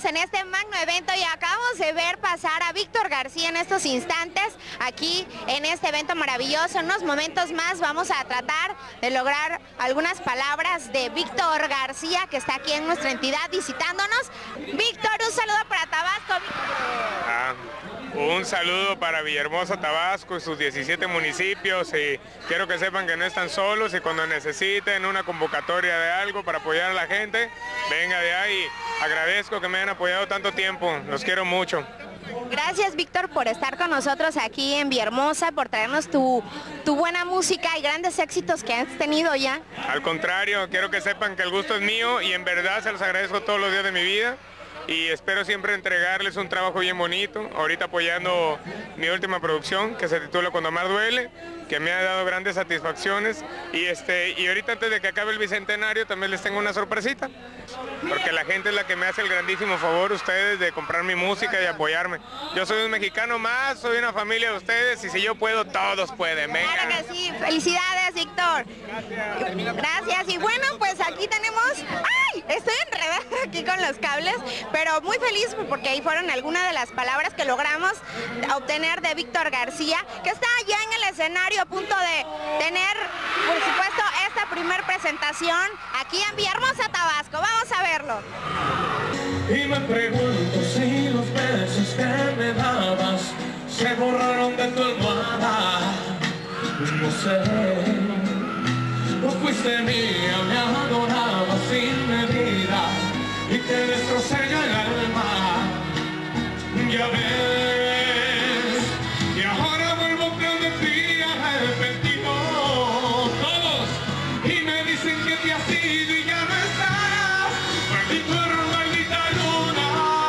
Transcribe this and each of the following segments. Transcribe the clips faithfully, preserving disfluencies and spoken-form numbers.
Estamos en este magno evento y acabamos de ver pasar a Víctor García en estos instantes, aquí en este evento maravilloso. En unos momentos más vamos a tratar de lograr algunas palabras de Víctor García, que está aquí en nuestra entidad visitándonos. Víctor, un saludo para Tabasco. Ah, un saludo para Villahermosa, Tabasco y sus diecisiete municipios, y quiero que sepan que no están solos, y cuando necesiten una convocatoria de algo para apoyar a la gente, venga de ahí. Agradezco que me hayan apoyado tanto tiempo, los quiero mucho. Gracias, Víctor, por estar con nosotros aquí en Villahermosa, por traernos tu, tu buena música y grandes éxitos que has tenido ya. Al contrario, quiero que sepan que el gusto es mío y en verdad se los agradezco todos los días de mi vida. Y espero siempre entregarles un trabajo bien bonito, ahorita apoyando mi última producción que se titula Cuando Más Duele, que me ha dado grandes satisfacciones, y este y ahorita antes de que acabe el bicentenario también les tengo una sorpresita, porque la gente es la que me hace el grandísimo favor, ustedes, de comprar mi música y apoyarme. Yo soy un mexicano más, soy una familia de ustedes, y si yo puedo, todos pueden. Venga. Claro que sí, felicidades, Víctor. Gracias. Gracias, y bueno, pues aquí tenemos... ¡Ay! Estoy enredada aquí con los cables, pero muy feliz porque ahí fueron algunas de las palabras que logramos obtener de Víctor García, que está ya en el escenario a punto de tener, por supuesto, esta primer presentación aquí en Villahermosa, Tabasco. Vamos a verlo. Y me pregunto si los besos que me dabas se borraron de tu almohada. No sé, no fuiste mía, me adorabas sin medida y te destrocé yo el alma. Ya ves, y ahora vuelvo tras de ti arrepentido. Todos, y me dicen que te has ido y ya no estás. Maldito error, maldita luna,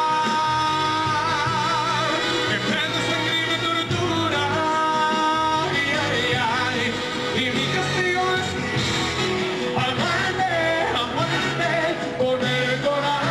que prende sangre y me tortura. Ay, ay, ay, y mi castigo es amarte, amarte con el corazón.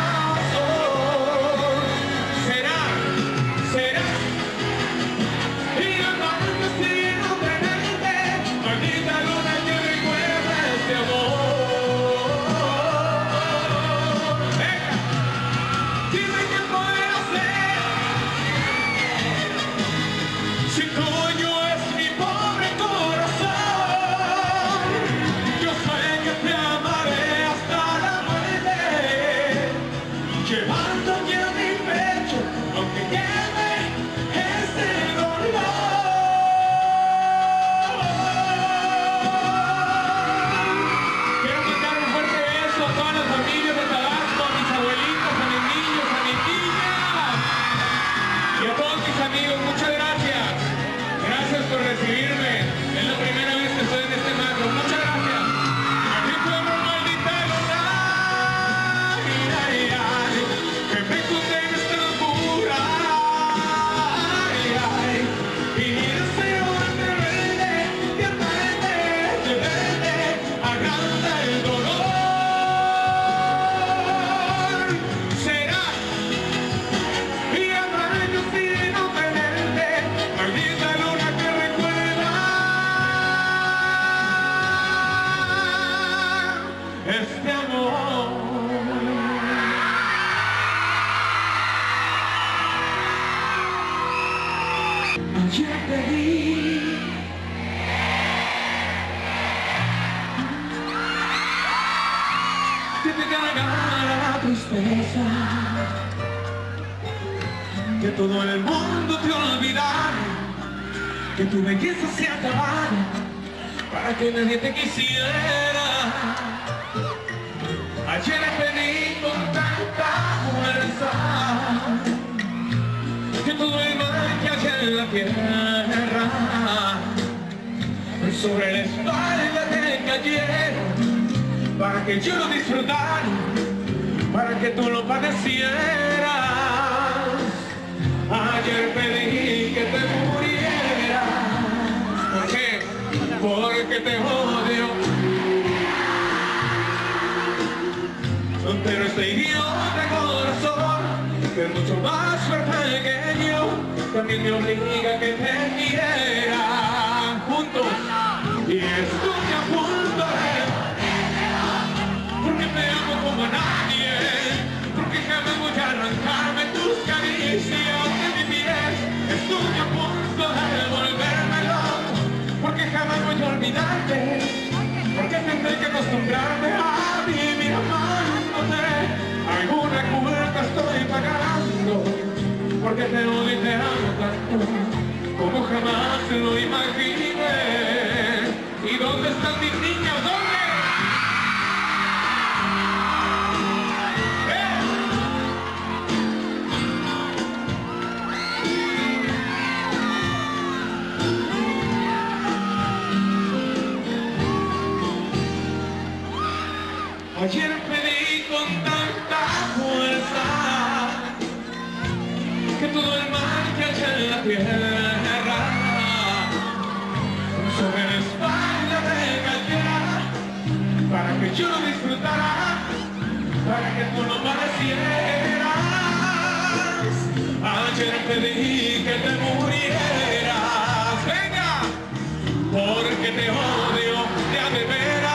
Ayer te vi, que te cargara la tristeza, que todo el mundo te olvidara, que tu belleza se acabara, para que nadie te quisiera. Ayer te vi con tanta fuerza, que todo el mal que hay en la tierra sobre la espalda te cayeron, para que yo lo disfrutara, para que tú lo padecieras. Ayer pedí que te murieras. ¿Por qué? Porque te odio. Pero este idiota corazón, que es mucho más fuerte que yo, también me obliga a que te quiera juntos. Y estoy a punto de, porque te amo como a nadie, porque jamás voy a arrancar. porque te odio y te amo tanto como jamás lo imaginé. ¿Y dónde están mis niños? ¿Dónde? Ayer pedí con tanta fuerza que todo el mal que haya en la tierra sobre la espalda recayera, para que yo lo disfrutara, para que tú no padecieras. Ayer pedí que te murieras, venga, porque te odio de a de veras.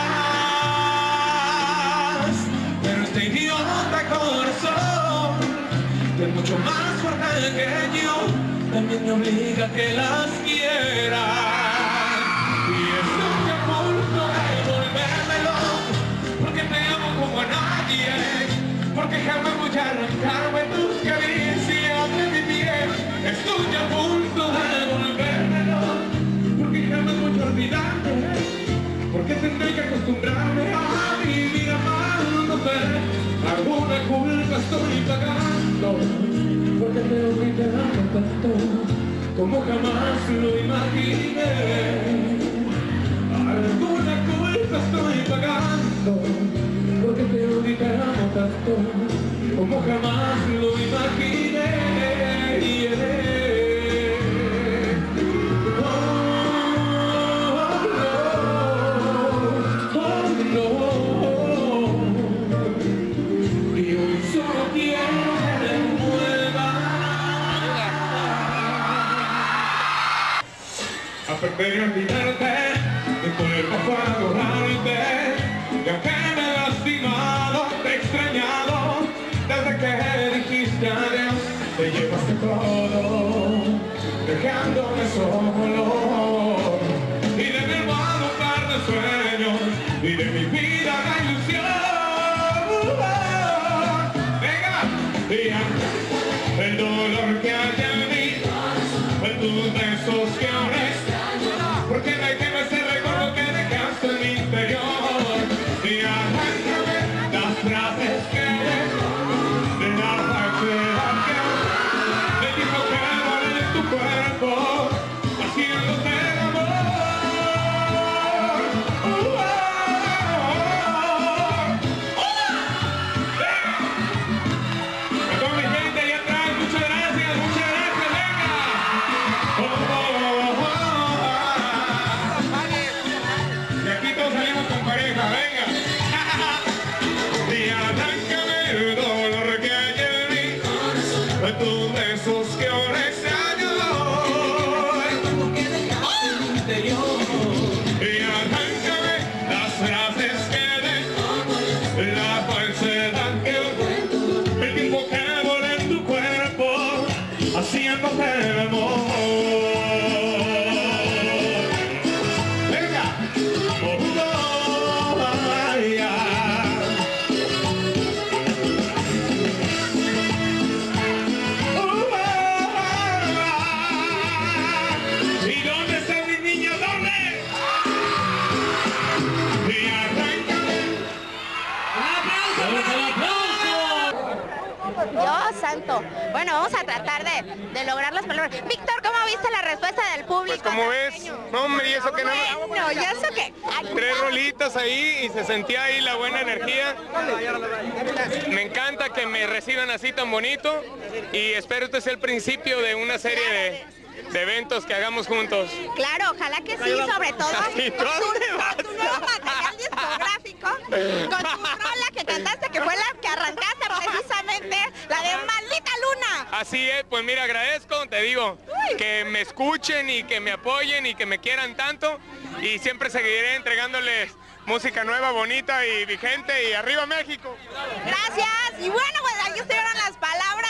Corazón, que es mucho más fuerte que yo, también me obliga a que las quiera. Y estoy a punto de volvérmelo, porque te amo como a nadie, porque jamás voy a arrancarme tus caricias de mi piel. Estoy a punto de volvérmelo, porque jamás voy a olvidarte, porque tendré que acostumbrarme a vivir amándote. Alguna culpa estoy pagando, porque te odio y te amo tanto como jamás lo imaginé. Alguna culpa estoy pagando, porque te odio y te amo tanto como jamás lo imaginé. Yeah. Aprender a olvidarte, mi cuerpo fue a adorarte, y aunque me he lastimado, te he extrañado, desde que dijiste adiós, te llevaste todo, dejándome solo, y de mi almohada un par de sueños, y de mi vida la ilusión. Venga, y aunque el dolor que hay en mí, en tus besos que ahora porque no hay que me se recuerdo que dejaste en mi interior. Y arráncame las frases que de la falsedad que me dijo que vale en tu cuerpo, haciéndote el amor. Uh, uh, uh, uh. ¡Eh! A toda mi gente ahí atrás, muchas gracias, muchas gracias, venga. Oh, oh, oh, oh. Salimos con pareja, venga. Y arráncame el dolor que hay en mí, de tus besos que ahora extraño. Y arráncame las frases que de la falsedad que el tiempo que volé en tu cuerpo, haciéndote el amor. Dios santo. Bueno, vamos a tratar de, de lograr las palabras. Víctor, ¿cómo viste la respuesta del público? Pues como ves, no hombre, y eso que nada. Bueno, ya eso que... Tres rolitas ahí y se sentía ahí la buena energía. Me encanta que me reciban así tan bonito y espero este sea el principio de una serie de, de eventos que hagamos juntos. Claro, ojalá que sí, sobre todo Ay, con, tu, ¿dónde con tu nuevo material discográfico, con tu rola que cantaste, que fue la que arrancaste precisamente, la de Maldita Luna. Así es, pues mira, agradezco, te digo, que me escuchen y que me apoyen y que me quieran tanto y siempre seguiré entregándoles música nueva, bonita y vigente y arriba México. Gracias, y bueno, pues ahí estuvieron las palabras